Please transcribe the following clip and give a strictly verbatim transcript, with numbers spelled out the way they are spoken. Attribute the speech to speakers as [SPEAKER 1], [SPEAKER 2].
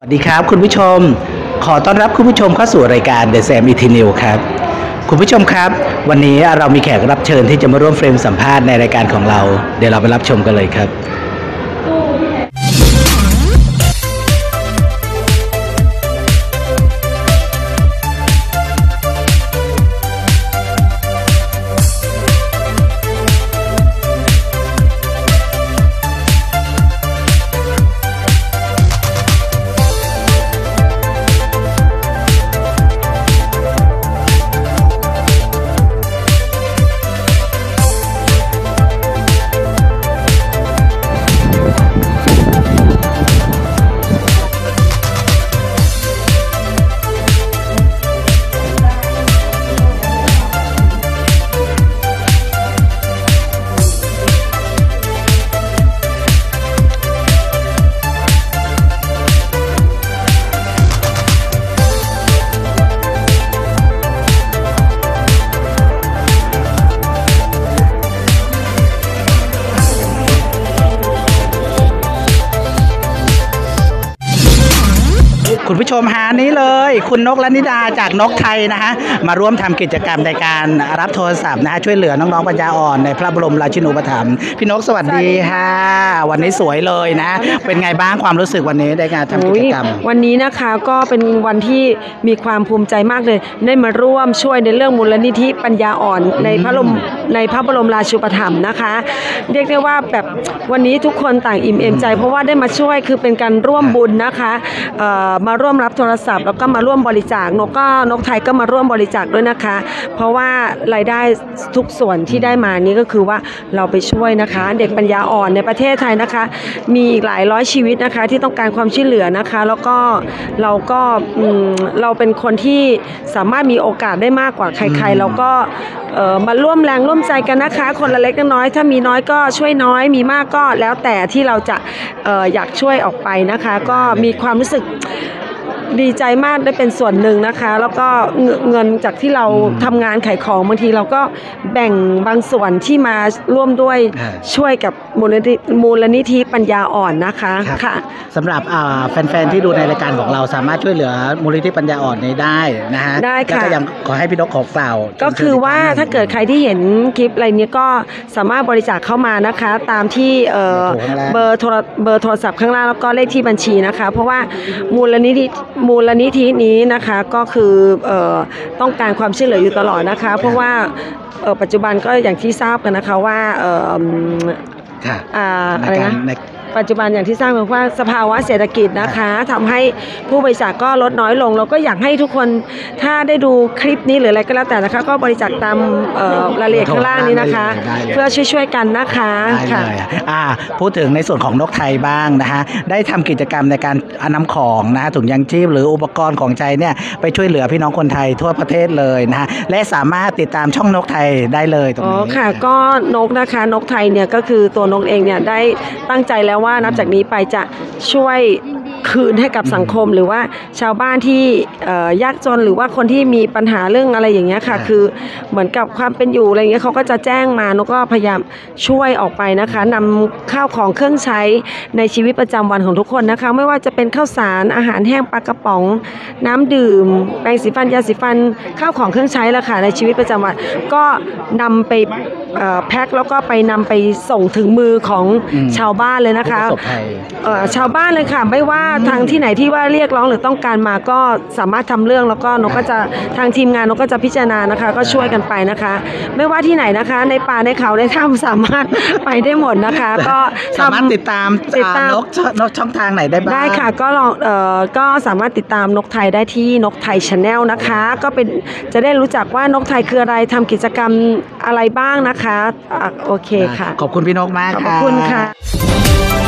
[SPEAKER 1] สวัสดีครับคุณผู้ชมขอต้อนรับคุณผู้ชมเข้าสู่รายการ The Sam อี ที News ครับคุณผู้ชมครับวันนี้เรามีแขกรับเชิญที่จะมาร่วมเฟรมสัมภาษณ์ในรายการของเราเดี๋ยวเราไปรับชมกันเลยครับคุณผู้ชมหานี้เลยคุณนกและนิดาจากนกไทยนะฮะมาร่วมทำกิจกรรมในการรับโทรศัพท์นะฮะช่วยเหลือน้องๆปัญญาอ่อนในพระบรมราชินูปถัมภ์พี่นกสวัสดีค่ะวันนี้สวยเลยนะเป็นไงบ้างความรู้สึกวันนี้ในการทำกิจกรรม
[SPEAKER 2] วันนี้นะคะก็เป็นวันที่มีความภูมิใจมากเลยได้มาร่วมช่วยในเรื่องมูลนิธิปัญญาอ่อนในพระบรมในพระบรมราชูปถัมภ์นะคะเรียกได้ว่าแบบวันนี้ทุกคนต่างอิ่มเอมใจเพราะว่าได้มาช่วยคือเป็นการร่วมบุญนะคะมาร่วมรับโทรศัพท์แล้วก็มาร่วมบริจาคนกก็นกไทยก็มาร่วมบริจาคด้วยนะคะเพราะว่ารายได้ทุกส่วนที่ได้มานี้ก็คือว่าเราไปช่วยนะคะเด็กปัญญาอ่อนในประเทศไทยนะคะมีอีกหลายร้อยชีวิตนะคะที่ต้องการความช่วยเหลือนะคะแล้วก็เราก็เราเป็นคนที่สามารถมีโอกาสได้มากกว่าใครๆเราก็มาร่วมแรงร่วมใจกันนะคะคนละเล็กน้อยถ้ามีน้อยก็ช่วยน้อยมีมากก็แล้วแต่ที่เราจะอยากช่วยออกไปนะคะก็มีความรู้สึกดีใจมากได้เป็นส่วนหนึ่งนะคะแล้วก็เงินจากที่เราทำงานขายของบางทีเราก็แบ่งบางส่วนที่มาร่วมด้วยช่วยกับมูลนิธิมูลนิธิปัญญาอ่อนนะคะค่ะ
[SPEAKER 1] สำหรับแฟนๆที่ดูในรายการของเราสามารถช่วยเหลือมูลนิธิปัญญาอ่อนนี้ได้นะฮะ
[SPEAKER 2] ได้ค่ะ
[SPEAKER 1] แล้วก็ยังขอให้พี่นกขอกล่าว
[SPEAKER 2] ก็คือว่าถ้าเกิดใครที่เห็นคลิปอะไรนี้ก็สามารถบริจาคเข้ามานะคะตามที่เบอร์โทรเบอร์โทรศัพท์ข้างล่างแล้วก็เลขที่บัญชีนะคะเพราะว่ามูลนิธิมูลนิธินี้นะคะก็คือต้องการความช่วยเหลืออยู่ตลอดนะคะเพราะว่าปัจจุบันก็อย่างที่ทราบกันนะคะว่าอะไรนะปัจจุบันอย่างที่ทราบว่าสภาวะเศรษฐกิจนะคะทำให้ผู้บริจาคก็ลดน้อยลงเราก็อยากให้ทุกคนถ้าได้ดูคลิปนี้หรืออะไรก็แล้วแต่นะคะก็บริจาคตามรายละเอียดข้างล่างนี้นะคะเพื่อช่วยๆกันนะคะค่ะ
[SPEAKER 1] พูดถึงในส่วนของนกไทยบ้างนะฮะได้ทำกิจกรรมในการนำของนะถุงยางชีพหรืออุปกรณ์ของใช้เนี่ยไปช่วยเหลือพี่น้องคนไทยทั่วประเทศเลยนะฮะและสามารถติดตามช่องนกไทยได้เลยตรงนี้
[SPEAKER 2] อ๋อค่ะก็นกนะคะนกไทยเนี่ยก็คือตัวนกเองเนี่ยได้ตั้งใจแล้วว่านับจากนี้ไปจะช่วยคืนให้กับสังคมหรือว่าชาวบ้านที่ยากจนหรือว่าคนที่มีปัญหาเรื่องอะไรอย่างเงี้ยค่ะคือเหมือนกับความเป็นอยู่อะไรเงี้ยเขาก็จะแจ้งมานกก็พยายามช่วยออกไปนะคะนำข้าวของเครื่องใช้ในชีวิตประจำวันของทุกคนนะคะไม่ว่าจะเป็นข้าวสารอาหารแห้งปลากระป๋องน้ำดื่มแปรงสีฟันยาสีฟันข้าวของเครื่องใช้ละค่ะในชีวิตประจำวันก็นำไปแพ็คแล้วก็ไปนำไปส่งถึงมือของชาวบ้านเลยนะคะชาวบ้านเลยค่ะไม่ว่าทางที่ไหนที่ว่าเรียกร้องหรือต้องการมาก็สามารถทำเรื่องแล้วก็นกก็จะทางทีมงานนกก็จะพิจารณานะคะก็ช่วยกันไปนะคะไม่ว่าที่ไหนนะคะในป่าในเขาในถ้ำสามารถไปได้หมดนะคะก็
[SPEAKER 1] สามารถติดตามติดตามนกนกช่องทางไหนได้บ้าง
[SPEAKER 2] ได้ค่ะก็ลองเอ่อก็สามารถติดตามนกไทยได้ที่นกไทย Channel นะคะก็เป็นจะได้รู้จักว่านกไทยคืออะไรทำกิจกรรมอะไรบ้างนะคะโอเคค่ะ
[SPEAKER 1] ขอบคุณพี่นกมาก
[SPEAKER 2] ขอบคุณค่ะ